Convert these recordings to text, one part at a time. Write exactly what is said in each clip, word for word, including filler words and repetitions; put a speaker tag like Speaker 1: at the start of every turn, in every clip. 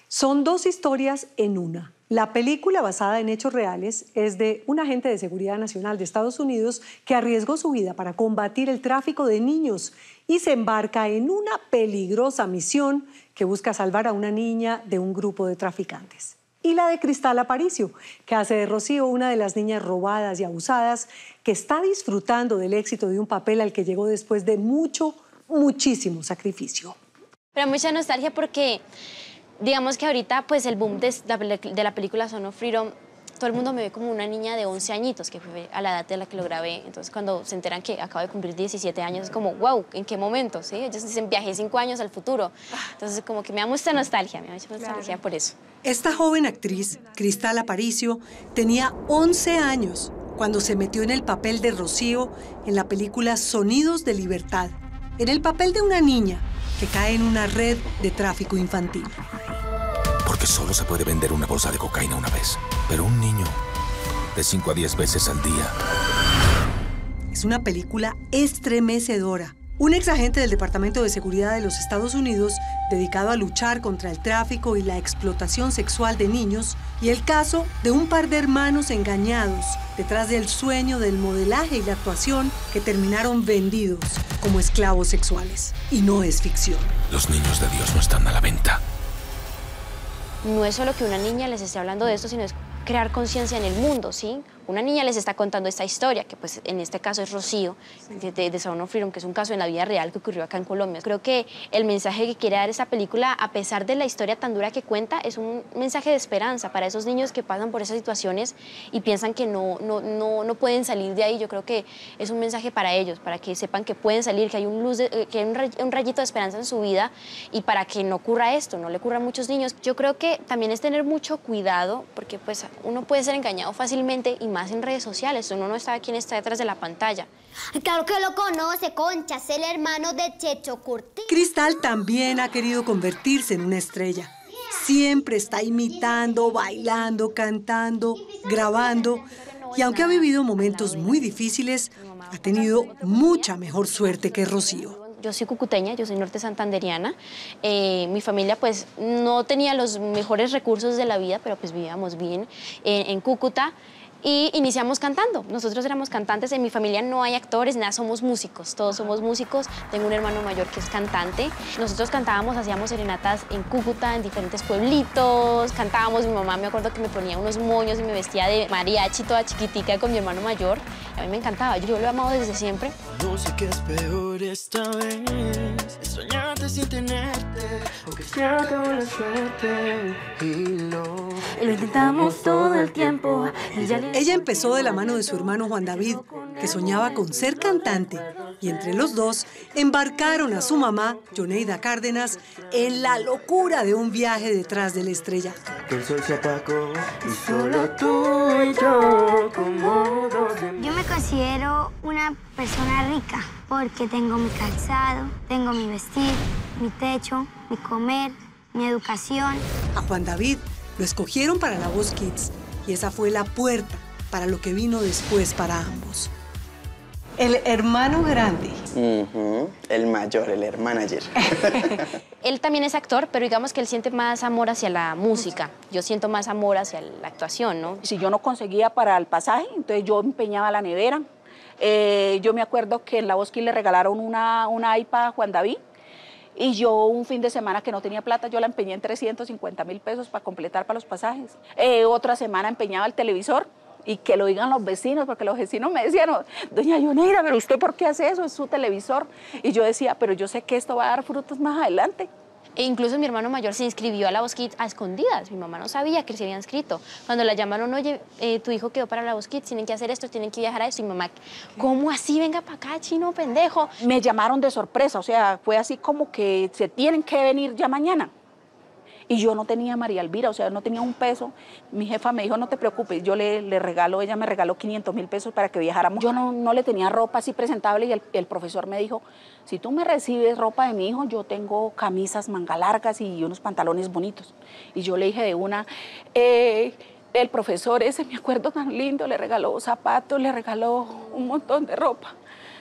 Speaker 1: Son dos historias en una. La película, basada en hechos reales, es de un agente de seguridad nacional de Estados Unidos que arriesgó su vida para combatir el tráfico de niños y se embarca en una peligrosa misión que busca salvar a una niña de un grupo de traficantes. Y la de Cristal Aparicio, que hace de Rocío una de las niñas robadas y abusadas, que está disfrutando del éxito de un papel al que llegó después de mucho, muchísimo sacrificio.
Speaker 2: Pero mucha nostalgia porque, digamos que ahorita, pues el boom de la, de la película Son of Freedom, todo el mundo me ve como una niña de once añitos, que fue a la edad de la que lo grabé. Entonces, cuando se enteran que acabo de cumplir diecisiete años, es como, wow, ¿en qué momento? ¿Sí? Ellos dicen, viajé cinco años al futuro. Entonces, como que me da mucha nostalgia, me da mucha nostalgia claro. por eso.
Speaker 1: Esta joven actriz, Cristal Aparicio, tenía once años cuando se metió en el papel de Rocío en la película Sonidos de Libertad, en el papel de una niña que cae en una red de tráfico infantil.
Speaker 3: Porque solo se puede vender una bolsa de cocaína una vez, pero un niño de cinco a diez veces al día.
Speaker 1: Es una película estremecedora. Un exagente del Departamento de Seguridad de los Estados Unidos dedicado a luchar contra el tráfico y la explotación sexual de niños y el caso de un par de hermanos engañados detrás del sueño del modelaje y la actuación que terminaron vendidos como esclavos sexuales. Y no es ficción.
Speaker 3: Los niños de Dios no están a la venta.
Speaker 2: No es solo que una niña les esté hablando de esto, sino es crear conciencia en el mundo, ¿sí? Una niña les está contando esta historia, que pues en este caso es Rocío, de, de, de Son of Freedom, que es un caso en la vida real que ocurrió acá en Colombia. Creo que el mensaje que quiere dar esta película, a pesar de la historia tan dura que cuenta, es un mensaje de esperanza para esos niños que pasan por esas situaciones y piensan que no, no, no, no pueden salir de ahí. Yo creo que es un mensaje para ellos, para que sepan que pueden salir, que hay un, luz de, que hay un, ray, un rayito de esperanza en su vida y para que no ocurra esto, no le ocurra a muchos niños. Yo creo que también es tener mucho cuidado, porque pues uno puede ser engañado fácilmente y más en redes sociales. Uno no sabe quién está detrás de la pantalla.
Speaker 4: Claro que lo conoce, Concha, es el hermano de Checho Curti.
Speaker 1: Cristal también ha querido convertirse en una estrella. Siempre está imitando, bailando, cantando, grabando. Y aunque ha vivido momentos muy difíciles, ha tenido mucha mejor suerte que Rocío.
Speaker 2: Yo soy cucuteña, yo soy norte santanderiana. Eh, mi familia pues no tenía los mejores recursos de la vida, pero pues vivíamos bien eh, en Cúcuta. Y iniciamos cantando. Nosotros éramos cantantes. En mi familia no hay actores, nada, somos músicos. Todos somos músicos. Tengo un hermano mayor que es cantante. Nosotros cantábamos, hacíamos serenatas en Cúcuta, en diferentes pueblitos. Cantábamos, mi mamá me acuerdo que me ponía unos moños y me vestía de mariachi toda chiquitica con mi hermano mayor. A mí me encantaba, yo lo he amado desde siempre.
Speaker 5: No sé qué es peor esta vez, es soñarte sin tenerte, aunque sea acabó la suerte y lo...
Speaker 6: Lo intentamos todo el tiempo.
Speaker 1: Ella empezó de la mano de su hermano Juan David, que soñaba con ser cantante, y entre los dos embarcaron a su mamá, Yoneida Cárdenas, en la locura de un viaje detrás de la estrella.
Speaker 5: El sol se apagó y solo tú y yo como dos de...
Speaker 4: Yo me considero una persona rica porque tengo mi calzado, tengo mi vestir, mi techo, mi comer, mi educación.
Speaker 1: A Juan David lo escogieron para La Voz Kids y esa fue la puerta para lo que vino después para ambos. El hermano grande.
Speaker 7: Uh-huh. El mayor, el hermanager.
Speaker 2: Él también es actor, pero digamos que él siente más amor hacia la música. Yo siento más amor hacia la actuación, ¿no?
Speaker 8: Si yo no conseguía para el pasaje, entonces yo empeñaba la nevera. Eh, yo me acuerdo que en La Voz Kids le regalaron una, una iPad a Juan David. Y yo un fin de semana que no tenía plata, yo la empeñé en trescientos cincuenta mil pesos para completar para los pasajes. Eh, otra semana empeñaba el televisor y que lo digan los vecinos, porque los vecinos me decían, doña Yoneida, pero ¿usted por qué hace eso? Es su televisor. Y yo decía, pero yo sé que esto va a dar frutos más adelante.
Speaker 2: E incluso mi hermano mayor se inscribió a La Voz Kids a escondidas. Mi mamá no sabía que se había inscrito. Cuando la llamaron, oye, eh, tu hijo quedó para La Voz Kids, tienen que hacer esto, tienen que viajar a esto. Y mi mamá, ¿cómo así? Venga para acá, chino, pendejo.
Speaker 8: Me llamaron de sorpresa, o sea, fue así como que se tienen que venir ya mañana. Y yo no tenía María Elvira, o sea, no tenía un peso. Mi jefa me dijo, no te preocupes, yo le, le regalo, ella me regaló quinientos mil pesos para que viajáramos. Yo no, no le tenía ropa así presentable y el, el profesor me dijo, si tú me recibes ropa de mi hijo, yo tengo camisas manga largas y unos pantalones bonitos. Y yo le dije de una, eh, el profesor ese, me acuerdo tan lindo, le regaló zapatos, le regaló un montón de ropa.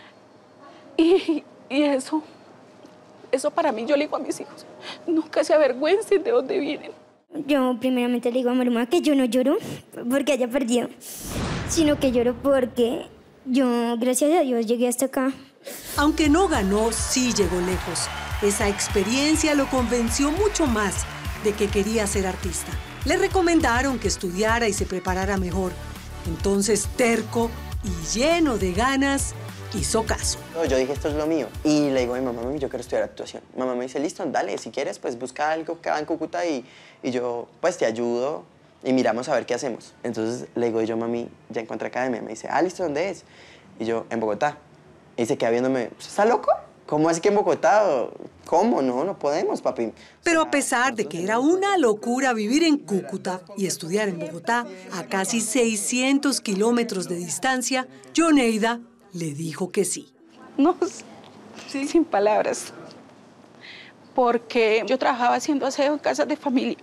Speaker 8: Y, y eso... Eso para mí, yo le digo a mis hijos, nunca se avergüencen de dónde vienen.
Speaker 4: Yo primeramente le digo a mi mamá que yo no lloro porque haya perdido, sino que lloro porque yo, gracias a Dios, llegué hasta acá.
Speaker 1: Aunque no ganó, sí llegó lejos. Esa experiencia lo convenció mucho más de que quería ser artista. Le recomendaron que estudiara y se preparara mejor. Entonces, terco y lleno de ganas, hizo caso.
Speaker 7: Yo dije, esto es lo mío. Y le digo a mi mamá, mami, yo quiero estudiar actuación. Mamá me dice, listo, dale, si quieres, pues busca algo que haga en Cúcuta y, y yo, pues, te ayudo y miramos a ver qué hacemos. Entonces, le digo yo, mami, ya encontré academia. Me dice, ah, listo, ¿dónde es? Y yo, en Bogotá. Y se queda viéndome, ¿está loco? ¿Cómo así que en Bogotá? ¿Cómo? No, no podemos, papi.
Speaker 1: Pero a pesar de que era una locura vivir en Cúcuta y estudiar en Bogotá, a casi seiscientos kilómetros de distancia, Yoneida le dijo que sí.
Speaker 8: No, sí, sin palabras. Porque yo trabajaba haciendo aseo en casas de familia.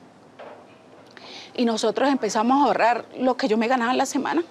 Speaker 8: Y nosotros empezamos a ahorrar lo que yo me ganaba en la semana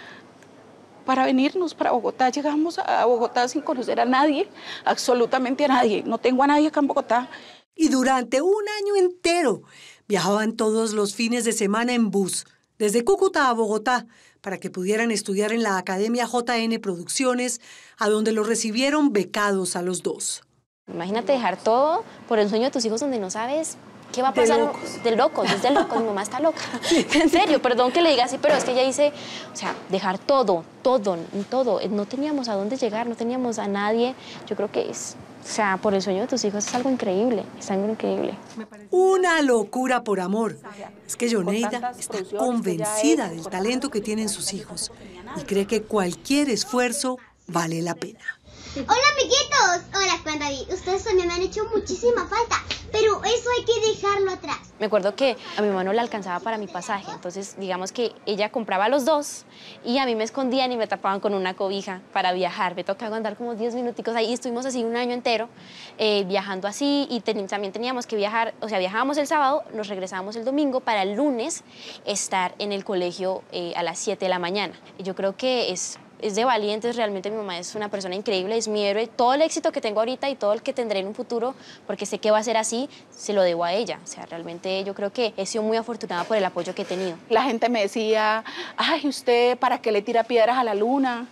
Speaker 8: para venirnos para Bogotá. Llegamos a Bogotá sin conocer a nadie, absolutamente a nadie. No tengo a nadie acá en Bogotá.
Speaker 1: Y durante un año entero viajaban todos los fines de semana en bus, desde Cúcuta a Bogotá, para que pudieran estudiar en la Academia J N Producciones, a donde los recibieron becados a los dos.
Speaker 2: Imagínate dejar todo por el sueño de tus hijos donde no sabes qué va a pasar.
Speaker 1: De locos.
Speaker 2: De locos, es de locos. Mi mamá está loca. En serio, perdón que le diga así, pero es que ella dice, o sea, dejar todo, todo, todo. No teníamos a dónde llegar, no teníamos a nadie. Yo creo que es, o sea, por el sueño de tus hijos es algo increíble, es algo increíble.
Speaker 1: Una locura por amor. Es que Yoneida está convencida del talento que tienen sus hijos y cree que cualquier esfuerzo vale la pena.
Speaker 9: Hola, amiguitos. Hola, Juan David. Ustedes también me han hecho muchísima falta, pero eso hay que dejarlo atrás.
Speaker 2: Me acuerdo que a mi mamá no le alcanzaba para mi pasaje, entonces digamos que ella compraba los dos y a mí me escondían y me tapaban con una cobija para viajar. Me tocaba andar como diez minuticos ahí y estuvimos así un año entero eh, viajando así y ten, también teníamos que viajar, o sea, viajábamos el sábado, nos regresábamos el domingo para el lunes estar en el colegio eh, a las siete de la mañana. Y yo creo que es... es de valientes, realmente mi mamá es una persona increíble, es mi héroe. Todo el éxito que tengo ahorita y todo el que tendré en un futuro, porque sé que va a ser así, se lo debo a ella. O sea, realmente yo creo que he sido muy afortunada por el apoyo que he tenido.
Speaker 8: La gente me decía, ay, ¿usted para qué le tira piedras a la luna?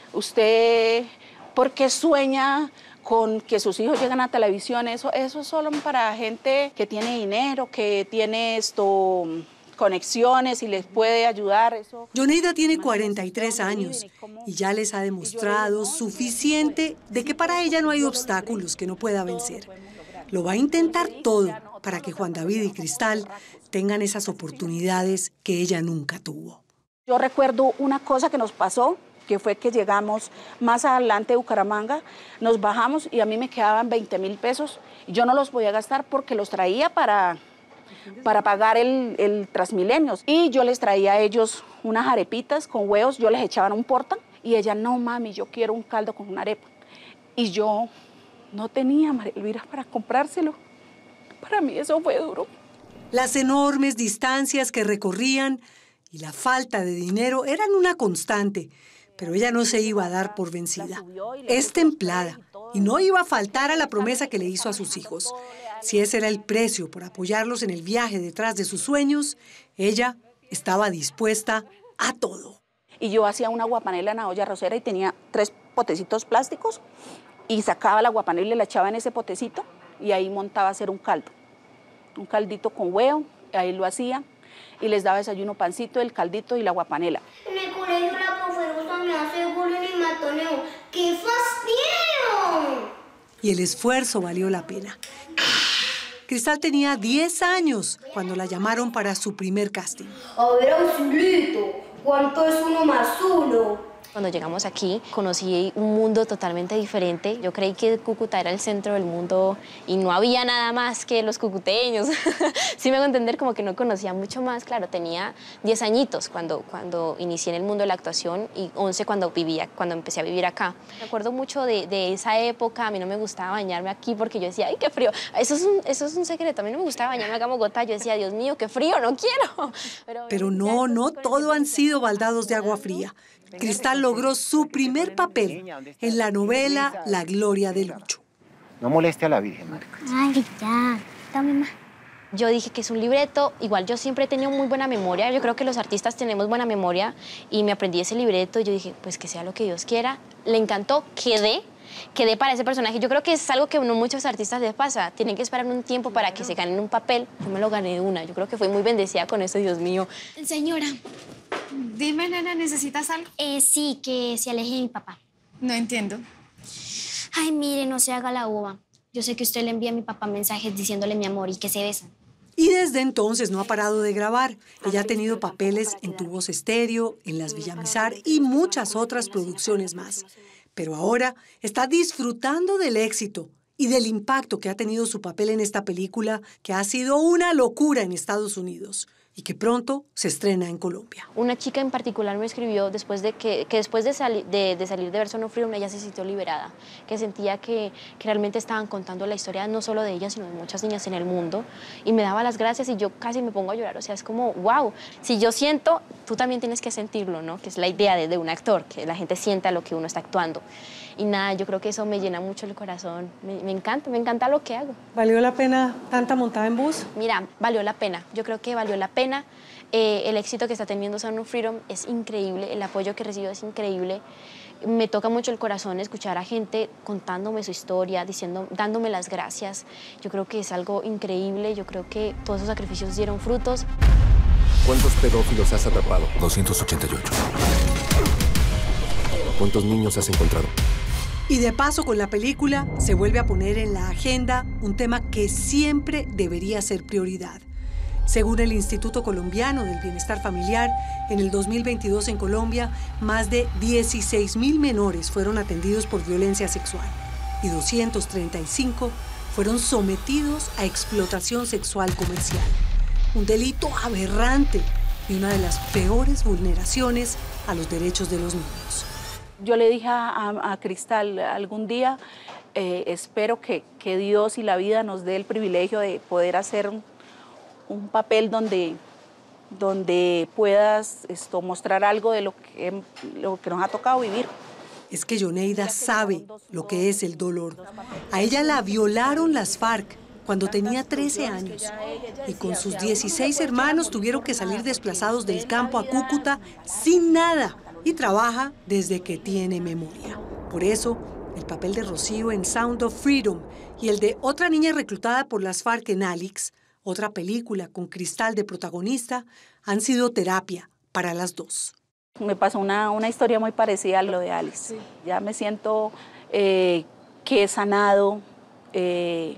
Speaker 8: ¿Usted por qué sueña con que sus hijos lleguen a televisión? Eso, eso es solo para gente que tiene dinero, que tiene esto... conexiones y les puede ayudar. Eso.
Speaker 1: Yoneida tiene cuarenta y tres años y ya les ha demostrado suficiente de que para ella no hay obstáculos que no pueda vencer. Lo va a intentar todo para que Juan David y Cristal tengan esas oportunidades que ella nunca tuvo.
Speaker 8: Yo recuerdo una cosa que nos pasó, que fue que llegamos más adelante de Bucaramanga, nos bajamos y a mí me quedaban veinte mil pesos. Yo no los podía gastar porque los traía para... para pagar el, el Transmilenio. Y yo les traía a ellos unas arepitas con huevos, yo les echaba en un porta y ella, no mami, yo quiero un caldo con una arepa. Y yo no tenía, María Elvira, para comprárselo. Para mí eso fue duro.
Speaker 1: Las enormes distancias que recorrían y la falta de dinero eran una constante, pero ella no se iba a dar por vencida. Es templada y no iba a faltar a la promesa que le hizo a sus hijos. Si ese era el precio por apoyarlos en el viaje detrás de sus sueños, ella estaba dispuesta a todo.
Speaker 8: Y yo hacía una aguapanela en la olla arrocera y tenía tres potecitos plásticos y sacaba la aguapanela y la echaba en ese potecito y ahí montaba a hacer un caldo. Un caldito con huevo, ahí lo hacía y les daba desayuno, pancito, el caldito y la aguapanela.
Speaker 9: En el colegio la profesora me hace bullying y matoneo. ¡Qué fastidio!
Speaker 1: Y el esfuerzo valió la pena. Cristal tenía diez años cuando la llamaron para su primer casting.
Speaker 9: A ver, auxilito, ¿cuánto es uno más uno?
Speaker 2: Cuando llegamos aquí, conocí un mundo totalmente diferente. Yo creí que Cúcuta era el centro del mundo y no había nada más que los cucuteños. Sí me hago entender, como que no conocía mucho más. Claro, tenía diez añitos cuando, cuando inicié en el mundo de la actuación y once cuando, vivía, cuando empecé a vivir acá. Me acuerdo mucho de, de esa época. A mí no me gustaba bañarme aquí porque yo decía, ¡ay, qué frío! Eso es un, eso es un secreto. A mí no me gustaba bañarme acá en Bogotá. Yo decía, Dios mío, qué frío, no quiero. Pero,
Speaker 1: Pero no, no todo han sido baldados de agua fría. Cristal logró su primer papel en la novela La Gloria de Lucho.
Speaker 10: No moleste a la Virgen, Marca.
Speaker 4: Ay, ya, está mamá.
Speaker 2: Yo dije que es un libreto, igual yo siempre he tenido muy buena memoria, yo creo que los artistas tenemos buena memoria y me aprendí ese libreto y yo dije, pues que sea lo que Dios quiera. Le encantó, quedé, quedé para ese personaje. Yo creo que es algo que a no muchos artistas les pasa, tienen que esperar un tiempo para que se ganen un papel. Yo me lo gané de una, yo creo que fui muy bendecida con eso, Dios mío.
Speaker 10: Señora, dime, nena, ¿necesitas algo?
Speaker 9: Eh, sí, que se aleje de mi papá.
Speaker 10: No entiendo.
Speaker 9: Ay, mire, no se haga la boba. Yo sé que usted le envía a mi papá mensajes diciéndole mi amor y que se besan.
Speaker 1: Y desde entonces no ha parado de grabar. Ella ha tenido papeles en Tu Voz Estéreo, en Las Villamizar y muchas otras producciones más. Pero ahora está disfrutando del éxito y del impacto que ha tenido su papel en esta película, que ha sido una locura en Estados Unidos y que pronto se estrena en Colombia.
Speaker 2: Una chica en particular me escribió después de que, que después de, sali, de, de salir de Ver Son of Freedom, ella se sintió liberada, que sentía que, que realmente estaban contando la historia no solo de ella, sino de muchas niñas en el mundo, y me daba las gracias y yo casi me pongo a llorar. O sea, es como, wow, si yo siento, tú también tienes que sentirlo, ¿no? Que es la idea de, de un actor, que la gente sienta lo que uno está actuando. Y nada, yo creo que eso me llena mucho el corazón. Me, me encanta, me encanta lo que hago.
Speaker 1: ¿Valió la pena tanta montada en bus?
Speaker 2: Mira, valió la pena. Yo creo que valió la pena. Eh, el éxito que está teniendo Sound of Freedom es increíble. El apoyo que recibo es increíble. Me toca mucho el corazón escuchar a gente contándome su historia, diciendo, dándome las gracias. Yo creo que es algo increíble. Yo creo que todos esos sacrificios dieron frutos.
Speaker 11: ¿Cuántos pedófilos has atrapado?
Speaker 3: doscientos ochenta y ocho.
Speaker 11: ¿Cuántos niños has encontrado?
Speaker 1: Y de paso, con la película, se vuelve a poner en la agenda un tema que siempre debería ser prioridad. Según el Instituto Colombiano del Bienestar Familiar, en el dos mil veintidós en Colombia, más de dieciséis mil menores fueron atendidos por violencia sexual y doscientos treinta y cinco fueron sometidos a explotación sexual comercial. Un delito aberrante y una de las peores vulneraciones a los derechos de los niños.
Speaker 8: Yo le dije a, a, a Cristal algún día, eh, espero que, que Dios y la vida nos dé el privilegio de poder hacer un, un papel donde, donde puedas esto, mostrar algo de lo que, lo que nos ha tocado vivir.
Speaker 1: Es que Yoneida sabe lo que es el dolor. A ella la violaron las FARC cuando tenía trece años y con sus dieciséis hermanos tuvieron que salir desplazados del campo a Cúcuta sin nada. Y trabaja desde que tiene memoria. Por eso, el papel de Rocío en Sound of Freedom y el de otra niña reclutada por las FARC en Alix, otra película con Cristal de protagonista, han sido terapia para las dos.
Speaker 8: Me pasó una, una historia muy parecida a lo de Alix. Sí. Ya me siento eh, que he sanado, eh,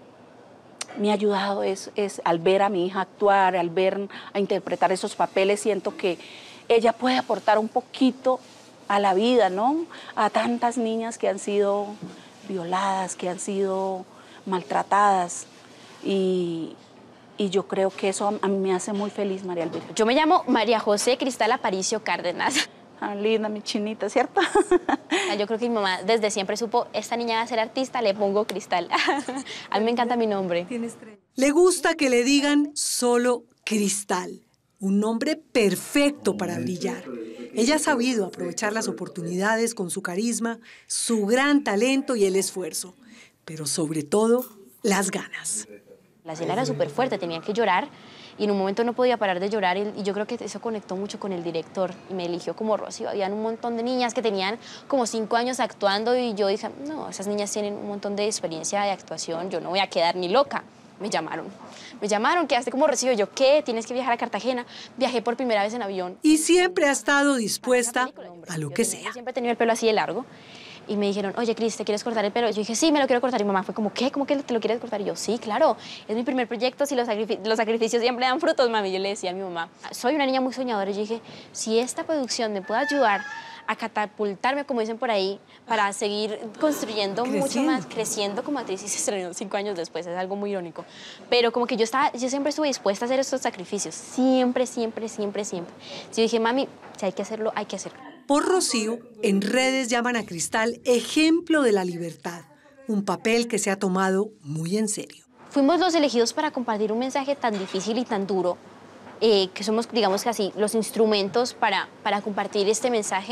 Speaker 8: me ha ayudado es, es, al ver a mi hija actuar, al ver a interpretar esos papeles, siento que ella puede aportar un poquito a la vida, ¿no? A tantas niñas que han sido violadas, que han sido maltratadas. Y, y yo creo que eso a mí me hace muy feliz, María Elvira.
Speaker 2: Yo me llamo María José Cristal Aparicio Cárdenas.
Speaker 8: Ah, linda, mi chinita, ¿cierto?
Speaker 2: Yo creo que mi mamá desde siempre supo, esta niña va a ser artista, le pongo Cristal. A mí me encanta mi nombre.
Speaker 1: Le gusta que le digan solo Cristal. Un nombre perfecto para brillar. Ella ha sabido aprovechar las oportunidades con su carisma, su gran talento y el esfuerzo, pero sobre todo, las ganas.
Speaker 2: La escena era súper fuerte, tenía que llorar y en un momento no podía parar de llorar y yo creo que eso conectó mucho con el director y me eligió como Rocío. Habían un montón de niñas que tenían como cinco años actuando y yo dije, no, esas niñas tienen un montón de experiencia de actuación, yo no voy a quedar ni loca. Me llamaron, me llamaron, quedaste como Rocío. Yo, ¿qué? Tienes que viajar a Cartagena. Viajé por primera vez en avión.
Speaker 1: Y siempre ha estado dispuesta a lo que sea.
Speaker 2: Yo siempre he tenido el pelo así de largo. Y me dijeron, oye, Cris, ¿te quieres cortar el pelo? Yo dije, sí, me lo quiero cortar. Y mamá fue como, ¿qué? ¿Cómo que te lo quieres cortar? Y yo, sí, claro. Es mi primer proyecto. Si los, sacrific los sacrificios siempre dan frutos, mami. Yo le decía a mi mamá, soy una niña muy soñadora. Y yo dije, si esta producción me puede ayudar a catapultarme, como dicen por ahí, para seguir construyendo creciendo. mucho más, creciendo como actriz, y se estrenó cinco años después, es algo muy irónico. Pero como que yo, estaba, yo siempre estuve dispuesta a hacer estos sacrificios, siempre, siempre, siempre, siempre. Yo dije, mami, si hay que hacerlo, hay que hacerlo.
Speaker 1: Por Rocío, en redes llaman a Cristal ejemplo de la libertad, un papel que se ha tomado muy en serio.
Speaker 2: Fuimos los elegidos para compartir un mensaje tan difícil y tan duro, eh, que somos, digamos que así, los instrumentos para, para compartir este mensaje.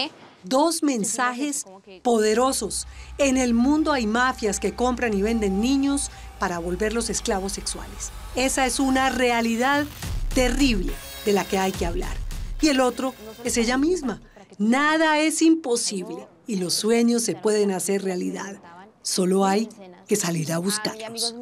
Speaker 1: Dos mensajes poderosos. En el mundo hay mafias que compran y venden niños para volverlos esclavos sexuales. Esa es una realidad terrible de la que hay que hablar. Y el otro es ella misma. Nada es imposible y los sueños se pueden hacer realidad. Solo hay que salir a buscarlos.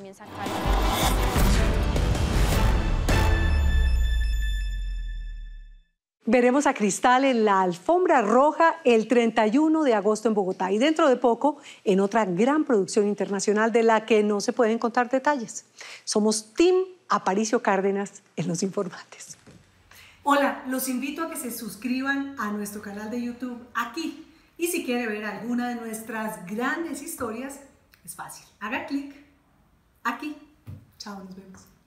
Speaker 1: Veremos a Cristal en la alfombra roja el treinta y uno de agosto en Bogotá y dentro de poco en otra gran producción internacional de la que no se pueden contar detalles. Somos Team Aparicio Cárdenas en Los Informantes. Hola, los invito a que se suscriban a nuestro canal de YouTube aquí. Y si quiere ver alguna de nuestras grandes historias, es fácil. Haga clic aquí. Chao, nos vemos.